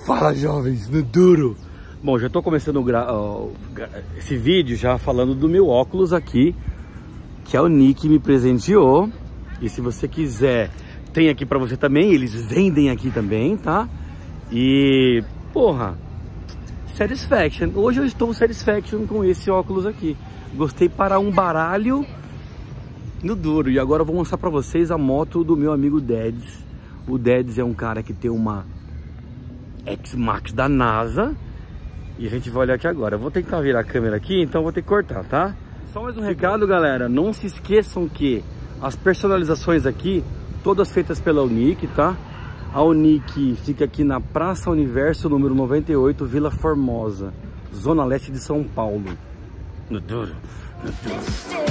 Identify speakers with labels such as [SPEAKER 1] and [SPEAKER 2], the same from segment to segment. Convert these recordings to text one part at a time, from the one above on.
[SPEAKER 1] Fala, jovens, no duro. Bom, já tô começando esse vídeo já falando do meu óculos aqui, que o Nick me presenteou. E se você quiser, tem aqui pra você também, eles vendem aqui também, tá? E, porra, Satisfaction. Hoje eu estou Satisfaction com esse óculos aqui. Gostei para um baralho no duro. E agora eu vou mostrar pra vocês a moto do meu amigo Dedes. O Dedes é um cara que tem uma X-Max da NASA. E a gente vai olhar aqui agora. Eu vou tentar virar a câmera aqui, então vou ter que cortar, tá? Só mais um recado, galera. Não se esqueçam que as personalizações aqui, todas feitas pela Unique, tá? A Unique fica aqui na Praça Universo, número 98, Vila Formosa, Zona Leste de São Paulo. No duro, no duro.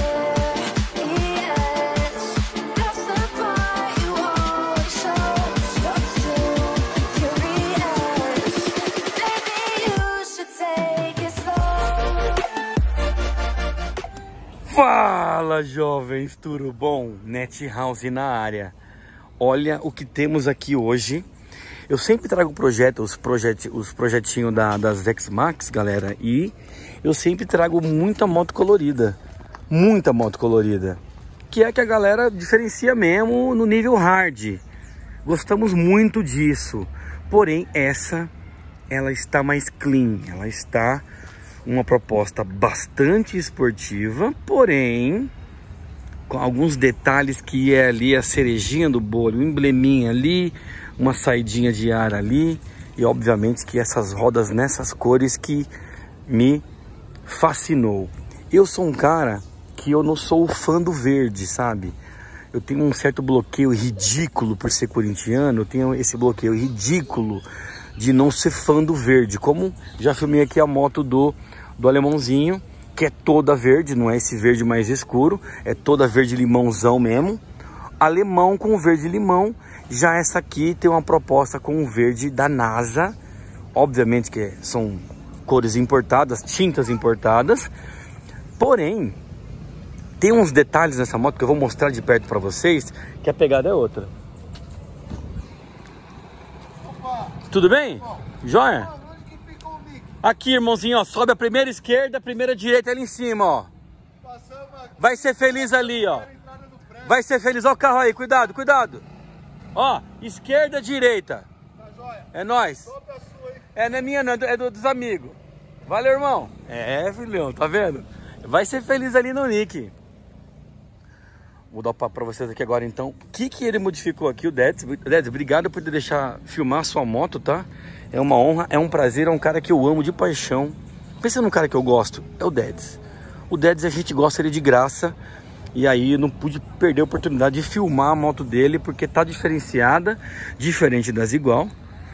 [SPEAKER 1] Fala, jovens, tudo bom? Net House na área. Olha o que temos aqui hoje. Eu sempre trago os projetinhos das X-Max, galera. E eu sempre trago muita moto colorida. Muita moto colorida. Que é que a galera diferencia mesmo no nível hard. Gostamos muito disso. Porém, ela está mais clean. Ela está uma proposta bastante esportiva, porém com alguns detalhes que é ali a cerejinha do bolo, um embleminha ali, uma saidinha de ar ali e obviamente que essas rodas nessas cores que me fascinou. Eu sou um cara que eu não sou fã do verde, sabe? Eu tenho um certo bloqueio ridículo por ser corintiano, eu tenho esse bloqueio ridículo de não ser fã do verde, como já filmei aqui a moto do alemãozinho, que é toda verde, não é esse verde mais escuro, é toda verde limãozão mesmo, alemão com verde limão. Já essa aqui tem uma proposta com o verde da NASA, obviamente que são cores importadas, tintas importadas, porém tem uns detalhes nessa moto que eu vou mostrar de perto para vocês, que a pegada é outra. Opa. Tudo bem? Joia? Aqui, irmãozinho, ó, sobe a primeira esquerda, a primeira direita ali em cima, ó. Vai ser feliz ali, ó. Vai ser feliz, ó o carro aí, cuidado, cuidado. Ó, esquerda, direita. É nóis. É, não é minha não, é dos amigos. Valeu, irmão. É, filhão, tá vendo? Vai ser feliz ali no Nick. Vou dar o papo pra vocês aqui agora, então. O que ele modificou aqui, o Dedes? Dedes, obrigado por deixar filmar a sua moto, tá? É uma honra, é um prazer, é um cara que eu amo de paixão. Pensa num cara que eu gosto, é o Dedes. O Dedes a gente gosta ele de graça. E aí eu não pude perder a oportunidade de filmar a moto dele, porque tá diferenciada, diferente das igual.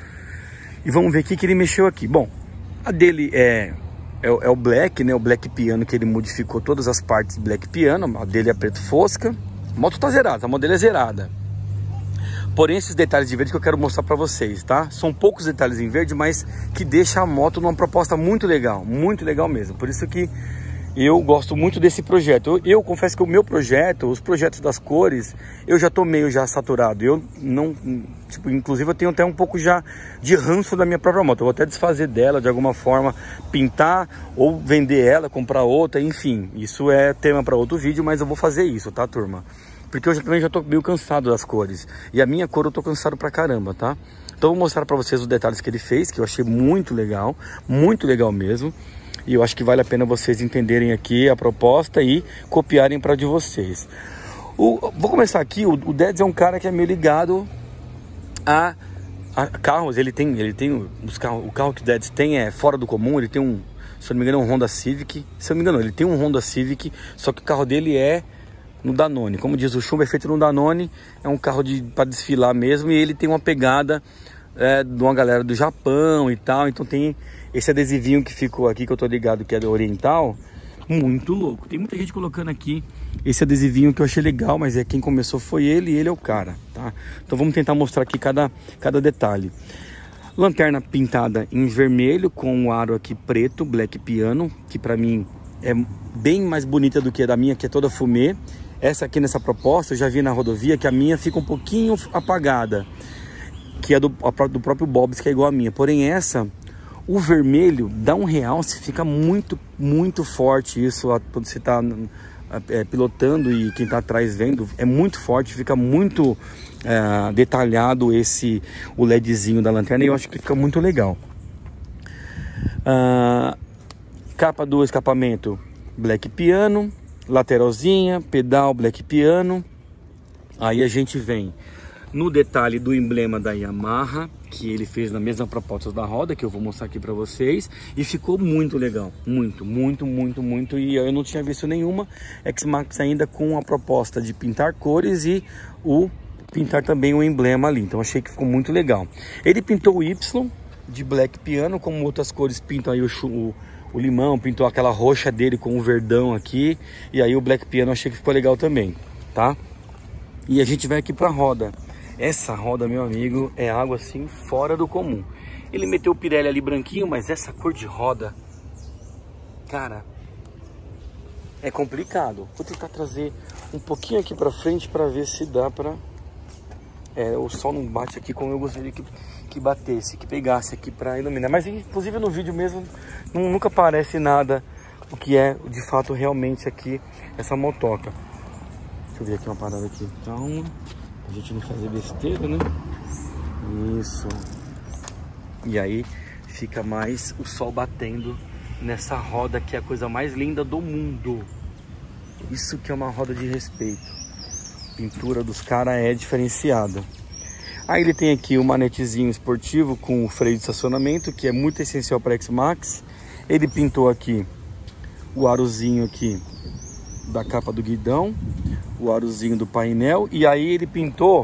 [SPEAKER 1] E vamos ver o que ele mexeu aqui. Bom, a dele é o Black, né? O Black Piano, que ele modificou todas as partes Black Piano. A dele é preto fosca. A moto tá zerada, a moto dele é zerada. Porém, esses detalhes de verde que eu quero mostrar para vocês, tá? São poucos detalhes em verde, mas que deixa a moto numa proposta muito legal mesmo. Por isso que eu gosto muito desse projeto. Eu confesso que o meu projeto, os projetos das cores, eu já tô meio saturado. Eu não, tipo, inclusive eu tenho até um pouco já de ranço da minha própria moto. Eu vou até desfazer dela de alguma forma, pintar ou vender ela, comprar outra, enfim. Isso é tema para outro vídeo, mas eu vou fazer isso, tá, turma? Porque eu também já tô meio cansado das cores. E a minha cor eu tô cansado pra caramba, tá? Então eu vou mostrar pra vocês os detalhes que ele fez, que eu achei muito legal mesmo. E eu acho que vale a pena vocês entenderem aqui a proposta e copiarem para de vocês. Vou começar aqui, o Dedes é um cara que é meio ligado a carros. Ele tem os carros, o carro que o Dedes tem é fora do comum, ele tem se eu não me engano, um Honda Civic. Se eu não me engano, ele tem um Honda Civic, só que o carro dele é no Danone. Como diz o chumbo, é feito no Danone, é um carro para desfilar mesmo, e ele tem uma pegada de uma galera do Japão e tal, então tem esse adesivinho que ficou aqui, que eu tô ligado que é do Oriental, muito louco. Tem muita gente colocando aqui esse adesivinho que eu achei legal, mas quem começou foi ele, e ele é o cara, tá? Então vamos tentar mostrar aqui cada detalhe. Lanterna pintada em vermelho, com o aro aqui preto, Black Piano, que pra mim é bem mais bonita do que a da minha, que é toda fumê. Essa aqui nessa proposta, eu já vi na rodovia que a minha fica um pouquinho apagada. que é do próprio Bob's, que é igual a minha. Porém essa, o vermelho dá um realce, fica muito, muito forte isso quando você está pilotando e quem está atrás vendo. É muito forte, fica muito detalhado o LEDzinho da lanterna, e eu acho que fica muito legal. Capa do escapamento Black Piano, lateralzinha, pedal Black Piano. Aí a gente vem no detalhe do emblema da Yamaha, que ele fez na mesma proposta da roda, que eu vou mostrar aqui para vocês, e ficou muito legal, muito, muito, muito, muito. E eu não tinha visto nenhuma X-Max ainda com a proposta de pintar cores e pintar também o emblema ali, então achei que ficou muito legal. Ele pintou o Y de Black Piano, como outras cores pintam aí o limão, pintou aquela roxa dele com o verdão aqui, e aí o Black Piano achei que ficou legal também, tá? E a gente vai aqui pra roda. Essa roda, meu amigo, é algo assim fora do comum. Ele meteu o Pirelli ali branquinho, mas essa cor de roda, cara, é complicado. Vou tentar trazer um pouquinho aqui pra frente pra ver se dá pra... o sol não bate aqui como eu gostaria que batesse, que pegasse aqui pra iluminar. Mas inclusive no vídeo mesmo nunca aparece nada o que é de fato realmente aqui essa motoca. Deixa eu ver aqui uma parada aqui. Então, a gente não fazer besteira, né? Isso. E aí fica mais o sol batendo nessa roda, que é a coisa mais linda do mundo. Isso que é uma roda de respeito. A pintura dos caras é diferenciada. Aí ele tem aqui o manetezinho esportivo com o freio de estacionamento, que é muito essencial para X-Max. Ele pintou aqui o arozinho aqui da capa do guidão, o arozinho do painel, e aí ele pintou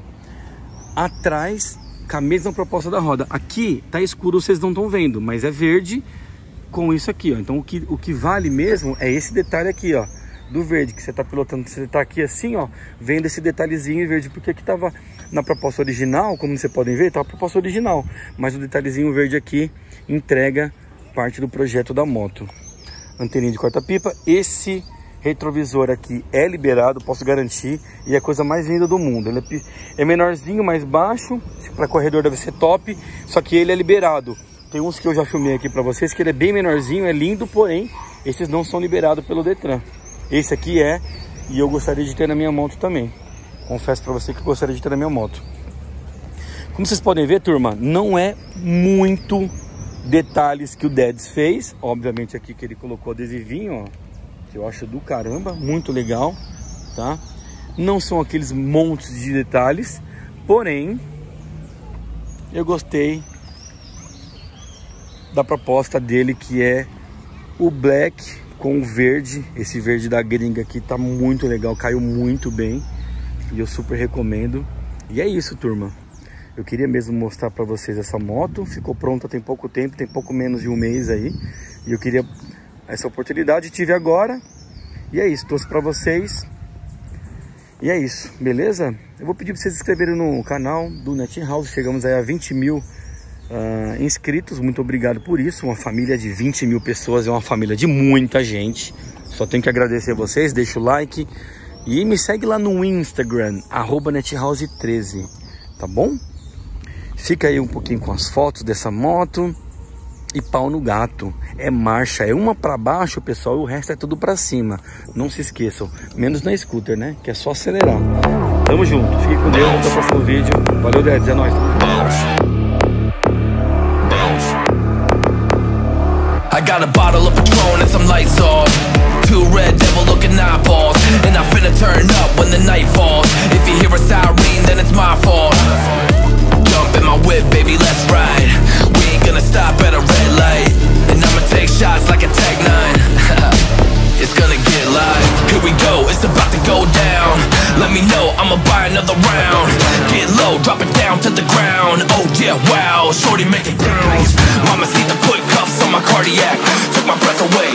[SPEAKER 1] atrás com a mesma proposta da roda. Aqui tá escuro, vocês não estão vendo, mas é verde com isso aqui, ó. Então o que vale mesmo é esse detalhe aqui, ó, do verde, que você tá pilotando, você tá aqui assim, ó, vendo esse detalhezinho verde, porque aqui tava na proposta original, como vocês podem ver, tá a proposta original, mas o detalhezinho verde aqui entrega parte do projeto da moto. Anteninha de corta-pipa. Esse retrovisor aqui é liberado, posso garantir, e é a coisa mais linda do mundo. Ele é menorzinho, mais baixo, para corredor deve ser top, só que ele é liberado. Tem uns que eu já filmei aqui para vocês, que ele é bem menorzinho, é lindo, porém, esses não são liberados pelo Detran. Esse aqui é, e eu gostaria de ter na minha moto também. Confesso para você que eu gostaria de ter na minha moto. Como vocês podem ver, turma, não é muito detalhes que o Dedes fez. Obviamente aqui que ele colocou adesivinho, ó, que eu acho do caramba, muito legal, tá? Não são aqueles montes de detalhes, porém, eu gostei da proposta dele, que é o black com o verde. Esse verde da gringa aqui tá muito legal, caiu muito bem, e eu super recomendo. E é isso, turma. Eu queria mesmo mostrar para vocês essa moto. Ficou pronta tem pouco tempo, tem pouco menos de um mês aí. E eu queria essa oportunidade, tive agora. E é isso, trouxe para vocês. E é isso, beleza? Eu vou pedir para vocês se inscreverem no canal do NetHouse. Chegamos aí a 20 mil inscritos. Muito obrigado por isso. Uma família de 20 mil pessoas é uma família de muita gente. Só tenho que agradecer a vocês. Deixa o like. E me segue lá no Instagram, @NetHouse13. Tá bom? Fica aí um pouquinho com as fotos dessa moto. E pau no gato. É marcha, é uma para baixo, pessoal, e o resto é tudo para cima. Não se esqueçam, menos na scooter, né? Que é só acelerar. Tamo junto, fique com Deus, até o próximo vídeo. Valeu, Dedes, é nóis. I got a bottle of Patron and some lights off. Two red devil looking eyeballs. And I finna turn up when the night falls. If you hear a siren, then it's my fault. Jump in my whip, baby, let's ride. We ain't gonna stop at a red light. And I'ma take shots like a Tech 9. It's gonna get live. Here we go, it's about to go down. Let me know, I'ma buy another round. Get low, drop it down to the ground. Oh yeah, wow, shorty make it bounce. Mama see the put cuffs on my cardiac. Took my breath away,